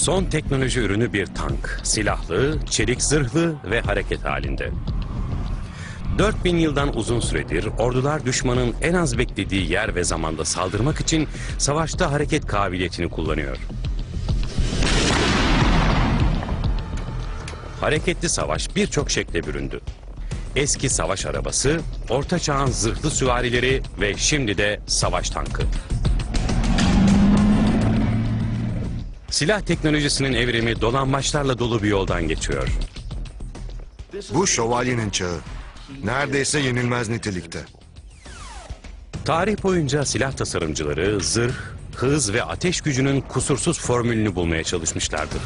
Son teknoloji ürünü bir tank. Silahlı, çelik zırhlı ve hareket halinde. 4000 yıldan uzun süredir ordular düşmanın en az beklediği yer ve zamanda saldırmak için savaşta hareket kabiliyetini kullanıyor. Hareketli savaş birçok şekle büründü. Eski savaş arabası, orta çağın zırhlı süvarileri ve şimdi de savaş tankı. Silah teknolojisinin evrimi dolambaçlarla dolu bir yoldan geçiyor. Bu şövalyenin çağı. Neredeyse yenilmez nitelikte. Tarih boyunca silah tasarımcıları zırh, hız ve ateş gücünün kusursuz formülünü bulmaya çalışmışlardır.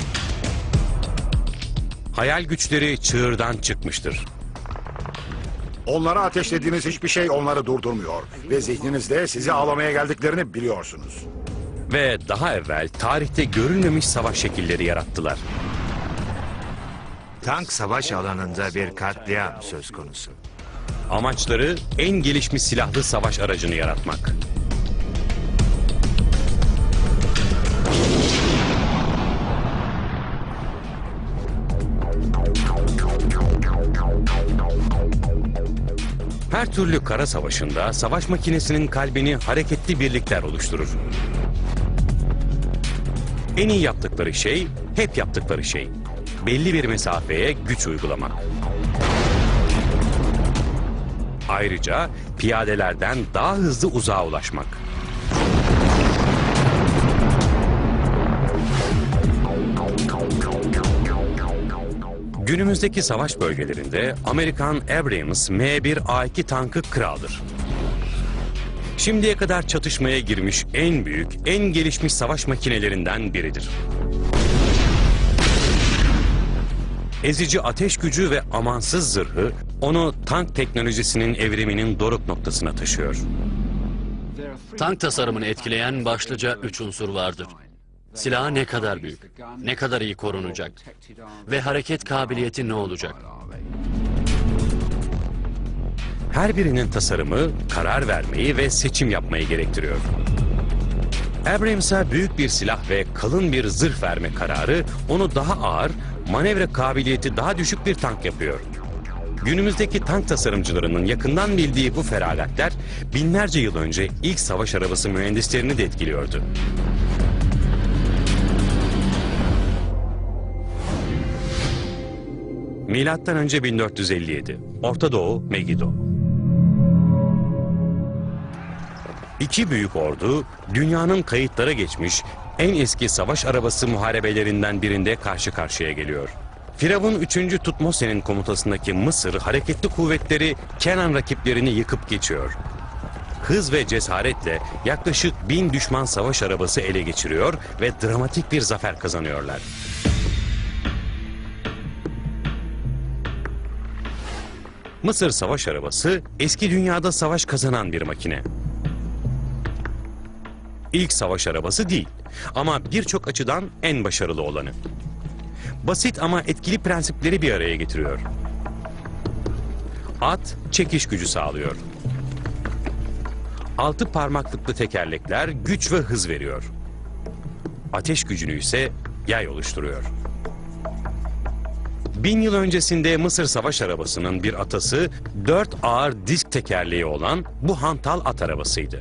Hayal güçleri çığırdan çıkmıştır. Onlara ateşlediğiniz hiçbir şey onları durdurmuyor. Ve zihninizde sizi ağlamaya geldiklerini biliyorsunuz. Ve daha evvel tarihte görülmemiş savaş şekilleri yarattılar. Tank savaş alanında bir katliam söz konusu. Amaçları en gelişmiş silahlı savaş aracını yaratmak. Her türlü kara savaşında savaş makinesinin kalbini hareketli birlikler oluşturur. En iyi yaptıkları şey, hep yaptıkları şey, belli bir mesafeye güç uygulamak. Ayrıca piyadelerden daha hızlı uzağa ulaşmak. Günümüzdeki savaş bölgelerinde Amerikan Abrams M1A2 tankı kraldır. Şimdiye kadar çatışmaya girmiş en büyük, en gelişmiş savaş makinelerinden biridir. Ezici ateş gücü ve amansız zırhı onu tank teknolojisinin evriminin doruk noktasına taşıyor. Tank tasarımını etkileyen başlıca 3 unsur vardır. Silahı ne kadar büyük, ne kadar iyi korunacak ve hareket kabiliyeti ne olacak? Her birinin tasarımı karar vermeyi ve seçim yapmayı gerektiriyor. Abrams'a büyük bir silah ve kalın bir zırh verme kararı onu daha ağır, manevra kabiliyeti daha düşük bir tank yapıyor. Günümüzdeki tank tasarımcılarının yakından bildiği bu feragatler binlerce yıl önce ilk savaş arabası mühendislerini de etkiliyordu. Milattan önce 1457, Orta Doğu, Megiddo. İki büyük ordu, dünyanın kayıtlara geçmiş en eski savaş arabası muharebelerinden birinde karşı karşıya geliyor. Firavun 3. Tutmosen'in komutasındaki Mısır hareketli kuvvetleri Kenan rakiplerini yıkıp geçiyor. Hız ve cesaretle yaklaşık 1000 düşman savaş arabası ele geçiriyor ve dramatik bir zafer kazanıyorlar. Mısır savaş arabası eski dünyada savaş kazanan bir makine. İlk savaş arabası değil ama birçok açıdan en başarılı olanı. Basit ama etkili prensipleri bir araya getiriyor. At çekiş gücü sağlıyor. 6 parmaklıklı tekerlekler güç ve hız veriyor. Ateş gücünü ise yay oluşturuyor. 1000 yıl öncesinde Mısır savaş arabasının bir atası 4 ağır disk tekerleği olan bu hantal at arabasıydı.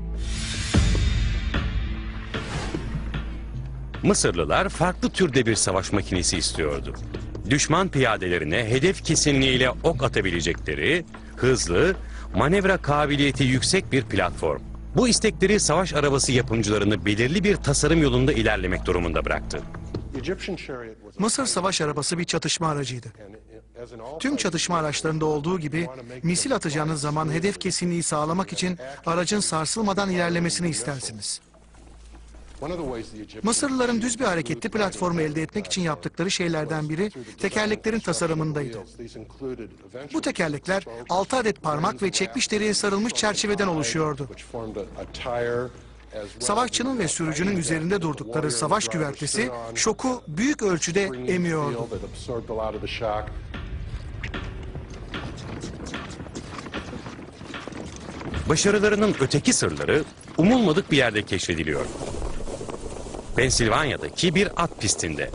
Mısırlılar farklı türde bir savaş makinesi istiyordu. Düşman piyadelerine hedef kesinliğiyle ok atabilecekleri, hızlı, manevra kabiliyeti yüksek bir platform. Bu istekleri savaş arabası yapımcılarını belirli bir tasarım yolunda ilerlemek durumunda bıraktı. Mısır savaş arabası bir çatışma aracıydı. Tüm çatışma araçlarında olduğu gibi misil atacağınız zaman hedef kesinliği sağlamak için aracın sarsılmadan ilerlemesini istersiniz. Mısırlıların düz bir hareketli platformu elde etmek için yaptıkları şeylerden biri tekerleklerin tasarımındaydı. Bu tekerlekler 6 adet parmak ve çekmiş deriye sarılmış çerçeveden oluşuyordu. Savaşçının ve sürücünün üzerinde durdukları savaş güvertesi şoku büyük ölçüde emiyordu. Başarılarının öteki sırları umulmadık bir yerde keşfediliyor. Pensilvanya'daki bir at pistinde.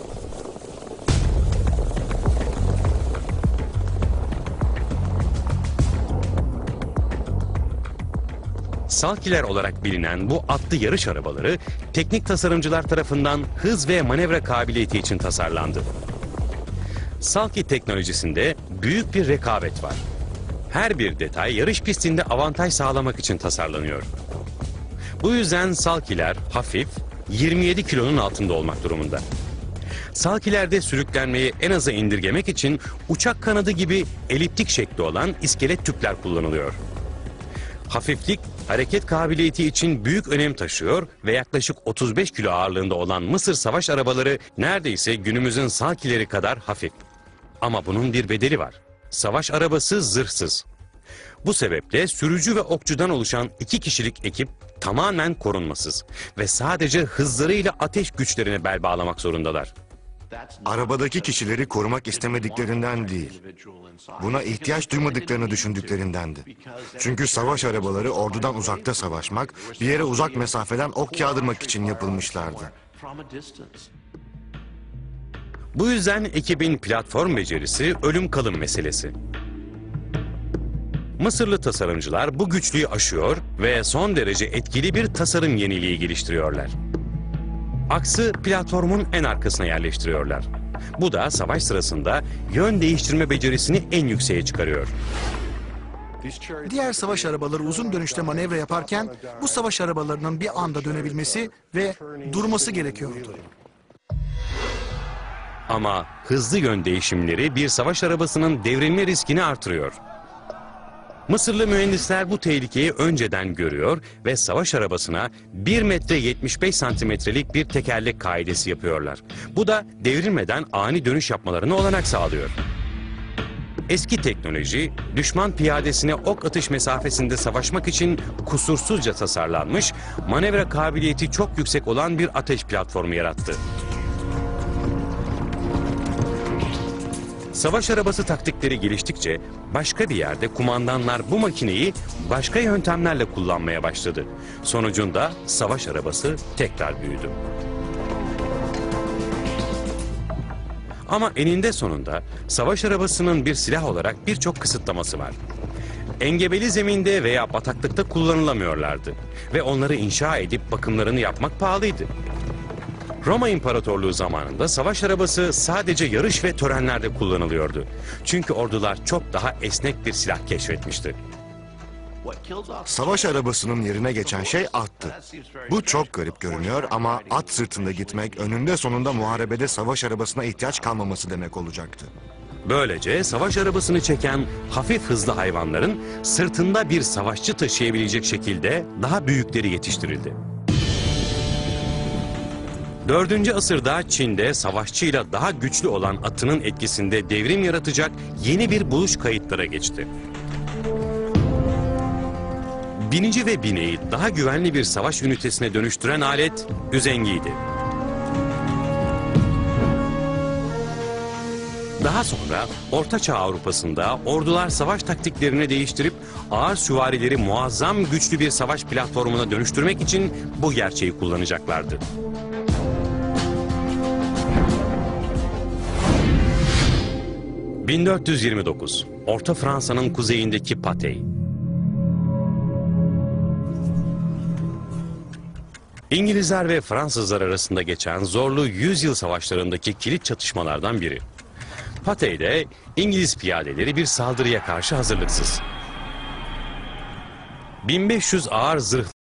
Salkiler olarak bilinen bu atlı yarış arabaları teknik tasarımcılar tarafından hız ve manevra kabiliyeti için tasarlandı. Salki teknolojisinde büyük bir rekabet var. Her bir detay yarış pistinde avantaj sağlamak için tasarlanıyor. Bu yüzden Salkiler hafif, 27 kilonun altında olmak durumunda. Salkilerde sürüklenmeyi en aza indirgemek için uçak kanadı gibi eliptik şekli olan iskelet tüpler kullanılıyor. Hafiflik, hareket kabiliyeti için büyük önem taşıyor ve yaklaşık 35 kilo ağırlığında olan Mısır savaş arabaları neredeyse günümüzün Salkileri kadar hafif. Ama bunun bir bedeli var. Savaş arabası zırhsız. Bu sebeple sürücü ve okçudan oluşan 2 kişilik ekip tamamen korunmasız ve sadece hızlarıyla ateş güçlerine bel bağlamak zorundalar. Arabadaki kişileri korumak istemediklerinden değil, buna ihtiyaç duymadıklarını düşündüklerindendi. Çünkü savaş arabaları ordudan uzakta savaşmak, bir yere uzak mesafeden ok yağdırmak için yapılmışlardı. Bu yüzden ekibin platform becerisi ölüm kalım meselesi. Mısırlı tasarımcılar bu güçlüğü aşıyor ve son derece etkili bir tasarım yeniliği geliştiriyorlar. Aksı platformun en arkasına yerleştiriyorlar. Bu da savaş sırasında yön değiştirme becerisini en yükseğe çıkarıyor. Diğer savaş arabaları uzun dönüşte manevra yaparken bu savaş arabalarının bir anda dönebilmesi ve durması gerekiyordu. Ama hızlı yön değişimleri bir savaş arabasının devrilme riskini artırıyor. Mısırlı mühendisler bu tehlikeyi önceden görüyor ve savaş arabasına 1 metre 75 santimetrelik bir tekerlek kaidesi yapıyorlar. Bu da devrilmeden ani dönüş yapmalarına olanak sağlıyor. Eski teknoloji, düşman piyadesine ok atış mesafesinde savaşmak için kusursuzca tasarlanmış, manevra kabiliyeti çok yüksek olan bir ateş platformu yarattı. Savaş arabası taktikleri geliştikçe başka bir yerde kumandanlar bu makineyi başka yöntemlerle kullanmaya başladı. Sonucunda savaş arabası tekrar büyüdü. Ama eninde sonunda savaş arabasının bir silah olarak birçok kısıtlaması var. Engebeli zeminde veya bataklıkta kullanılamıyorlardı ve onları inşa edip bakımlarını yapmak pahalıydı. Roma İmparatorluğu zamanında savaş arabası sadece yarış ve törenlerde kullanılıyordu. Çünkü ordular çok daha esnek bir silah keşfetmişti. Savaş arabasının yerine geçen şey attı. Bu çok garip görünüyor ama at sırtında gitmek önünde sonunda muharebede savaş arabasına ihtiyaç kalmaması demek olacaktı. Böylece savaş arabasını çeken hafif hızlı hayvanların sırtında bir savaşçı taşıyabilecek şekilde daha büyükleri yetiştirildi. 4. asırda Çin'de savaşçıyla daha güçlü olan atının etkisinde devrim yaratacak yeni bir buluş kayıtlara geçti. Binici ve bineği daha güvenli bir savaş ünitesine dönüştüren alet üzengiydi. Daha sonra Orta Çağ Avrupa'sında ordular savaş taktiklerini değiştirip ağır süvarileri muazzam güçlü bir savaş platformuna dönüştürmek için bu gerçeği kullanacaklardı. ...1429... Orta Fransa'nın kuzeyindeki Patay. İngilizler ve Fransızlar arasında geçen zorlu 100 yıl savaşlarındaki kilit çatışmalardan biri. Patay'de İngiliz piyadeleri bir saldırıya karşı hazırlıksız. 1500 ağır zırhlı